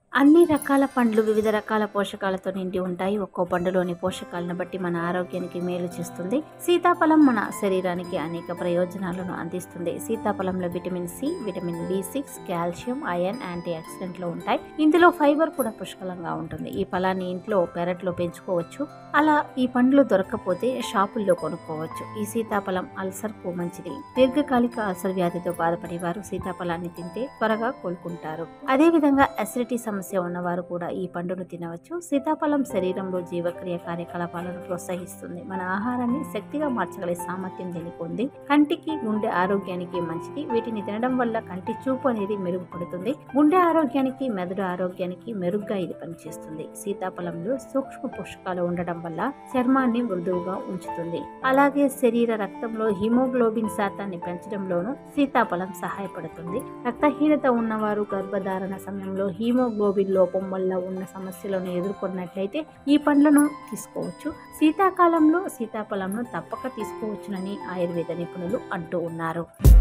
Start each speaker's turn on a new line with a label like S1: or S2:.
S1: అన్ని రకాల పండ్లు వివిధ రకాల పోషకాలతో నిండి ఉంటాయి. ఒక్కో పండులోని పోషకాలను బట్టి మన ఆరోగ్యానికి మేలు చేస్తుంది. సీతాఫలం మన శరీరానికి అనేక ప్రయోజనాలను అందిస్తుంది. సీతాఫలంలో vitamin C, vitamin B6, calcium, iron, anti ఆక్సిడెంట్లు ఉంటాయి. ఇందులో ఫైబర్ కూడా పుష్కలంగా ఉంటుంది. ఈ ఫలాన్ని ఇంట్లో పెరట్లో పెంచుకోవచ్చు. అలా ఈ పండ్లు దొరకకపోతే షాపుల్లో కొనుక్కోవచ్చు. ఈ సీతాఫలం అల్సర్కు మంచిది. దీర్ఘకాలిక అల్సర్ వ్యాధితో బాధపడేవారు సీతాఫలాన్ని తింటే త్వరగా కోలుకుంటారు. అదేవిధంగా అసిడిటీ సమస్య ఉన్నవారు కూడా ఈ పండును తినవచ్చు. సీతాఫలం శరీరంలో జీవక్రియ కార్యకలాపాలను ప్రోత్సహిస్తుంది. మన ఆహారాన్ని శక్తిగా మార్చగల సామర్థ్యం దీనికి ఉంది. కంటికి, గుండె ఆరోగ్యానికి మంచిది. వీటిని తినడం వల్ల కంటి చూపు అనేది మెరుగుపడుతుంది. గుండె ఆరోగ్యానికి, మెదడు ఆరోగ్యానికి మెరుగ్గా ఇది పనిచేస్తుంది. సీతాఫలంలో సూక్ష్మ పోషకాలు ఉండడం వల్ల చర్మాన్ని మృదువుగా ఉంచుతుంది. అలాగే శరీర రక్తంలో హిమోగ్లోబిన్ శాతాన్ని పెంచడంలోనూ సీతాఫలం సహాయపడుతుంది. రక్తహీనత ఉన్నవారు గర్భధారణ సమయంలో హిమోగ్లోబిన్ లోపం వల్ల ఉన్న సమస్యలను ఎదుర్కొన్నట్లయితే ఈ పండ్లను తీసుకోవచ్చు. శీతాకాలంలో సీతాఫలంను తప్పక తీసుకోవచ్చునని ఆయుర్వేద నిపుణులు అంటూ ఉన్నారు.